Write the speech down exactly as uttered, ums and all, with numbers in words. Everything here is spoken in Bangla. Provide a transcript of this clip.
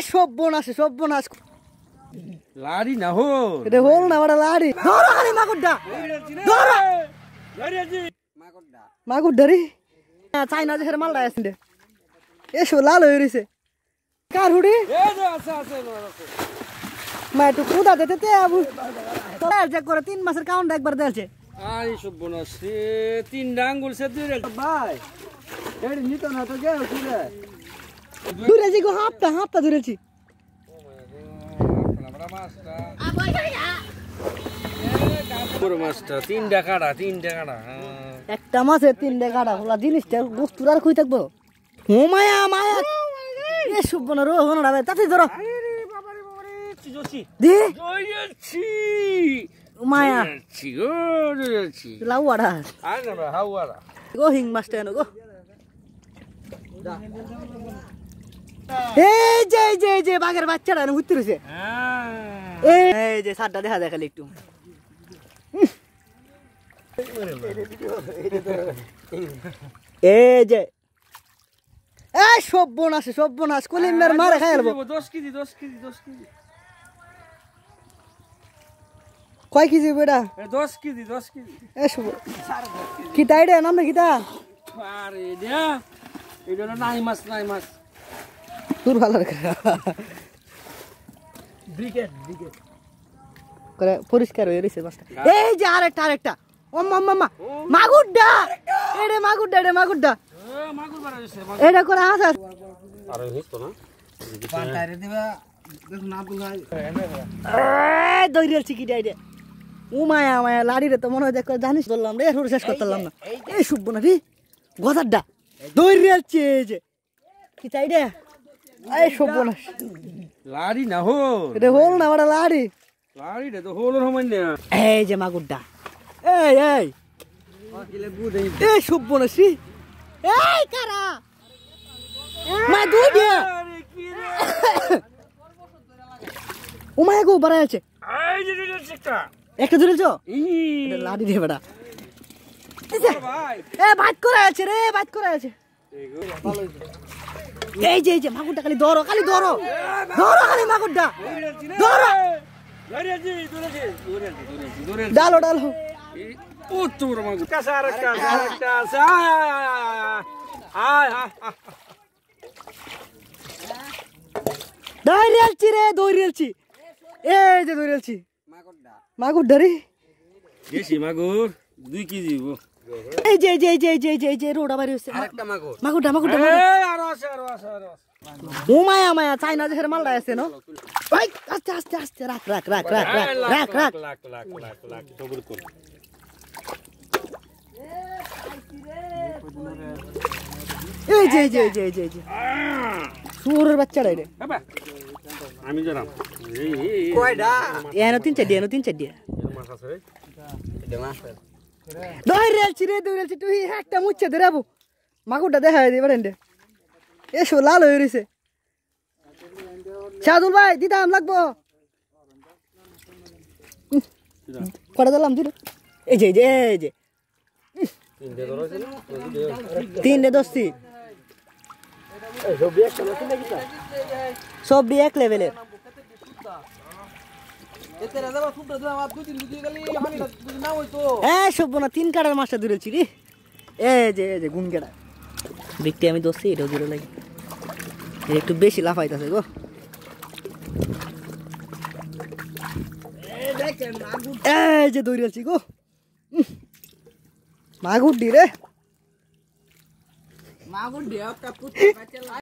সর্বনাশ সর্বনাশ লাড়ি না হো এটা হল না বড় লাড়ি ধরো খালি মাগুড্ডা ধরো মাকড়ডা মাগুড্ডা রে চাইনা যে মালটা আছে রে এসো লাল হয়ে রইছে কার হুড়ি এ যে আছে আছে আছে মা একটু কুদা দিতে তে আবু তোরা চেক করে তিন মাসের কাউন্ট একবার দেলছে আই সর্বনাশ রে তিনটা আঙ্গুল সে দুই রে ভাই এডি নিতো না তো গেল কুলে দূরেছি গো হাপটা হাপটা দূরেছি বড় মাছটা তিনটা কাটা তিনটা কাটা একটা মাছের তিনটে কাটা খোলা জিনিসটা বস্তুর আর কই থাকবো ও মায়া মায়া এ সুবনা রো হন রাবে তাতে ধরো আরে বাবা রে বাবা রে চিজোছি দি জয়ছি মায়া ছি গো জয়ছি লাউড়া আই না হাওয়ারা গো হিং মাছটা এনো গো এই যে এই যে এই যে বাঘের বাচ্চাটা এনে ঘুরতে রয়েছে হ্যাঁ এই যে সারটা দেখা যায় খালি একটু এই যে এই সর্বনাশ সর্বনাশ কলিমের মারে খাই আলবো দশ কেজি দশ কেজি দশ কেজি কয় কেজি বেটা দশ কেজি দশ কেজি এ শুভ কি তাই রে নাম কিতা আরে দিয়া এটা হলো নাই মাছ নাই মাছ তোর ভালো ব্রিগেড ব্রিগেড করে পরিষ্কার হয়ে রইছে মাছটা এই যে আরেকটা আরেকটা ও মাম্মা মা মাগুড্ডা এরে মাগুড্ডা এরে মাগুড্ডা এ মাগুর বাড়া হইছে এটা করে হাসা আরে হিস্তো না পান্টারে দিবা দেখো না বুঝাই এ দইরেল চিকিটা আইডে ও মায়া মায়া লাড়ি রে তো মনে হয় দেখো জানিস বললাম রে শুরু শেষ করতেলাম না এই শুভ না রে গজারডা দইরেল চেজে কি চাই রে এই শুভ না লাড়ি না হো এটা হল না বড় লাড়ি লাড়ি রে তো হলো সমান না এই যে মাগুড্ডা এই এই কিলে বুদেই এই শুভ না শ্রী এই কারা মা দুই দিয়া আরে কি রে ও মায়া গো বড় আছে এই যে যে চিকটা একটা ধরেছো ই এটা লাড়ি রে বেটা ভাই এ ভাত করে আছে রে ভাত করে আছে এই যে এই যে মাগুরটা খালি ধরো খালি ধরো ধরো খালি মাগুরটা ধরো দৌড়েছি দৌড়েছি দৌড়েছি দৌড়েছি দৌড়েছি ডালো ডালো ও তোর মাগু কাছে আরেকটা আরেকটা আছে আয় আয় আয় আয় দৌড়েলছি রে দৌড়েলছি এই যে দৌড়েলছি মাগুরডা মাগুরটা রে দেশি মাগুর দুই কেজি গো এই যে এই যে এই যে এই যে এই যে এই যে রোড আবার হচ্ছে আরেকটা মাগুর মাগুরটা মাগুরটা এই আরো আছে আরো আছে আরো আছে ও মায়া মায়া চাইনা যে মালটা আছে না ওই আস্তে আস্তে আস্তে রাখ রাখ রাখ রাখ রাখ রাখ রাখ লাখ লাখ লাখ লাখ সবুর কর এই যে এই যে এই যে এই যে এই যে সুরের বাচ্চাটা রে বাবা আমি জানাম এই কয়ডা এনো তিন চারটি এনো তিন চারটি মাছ আছে রে এটা মাছ দৌড়েলছি রে দৌড়েলছি তুই একটা মুচ্ছে দে রাবু মাগুরটা দেখা দিই বেড়েন রে এসো লাল হয়ে রয়েছে শাহদুল ভাই দিতাম লাগবো কটা দিলাম দিল এই যে এই যে এই যে তিনটে ধরেছে না তিনটে দশটি সব বি এক লেভেলের হ্যাঁ সব না তিন কাটার মাছটা দূরেছি রে এই যে এই যে গুন কেটা দেখতে আমি দোষছি এটাও দূরে লাগে একটু বেশি লাফাইতেছে গো এই যে দৌড়েছি গো মাগুর ডি রে মাগুর ডি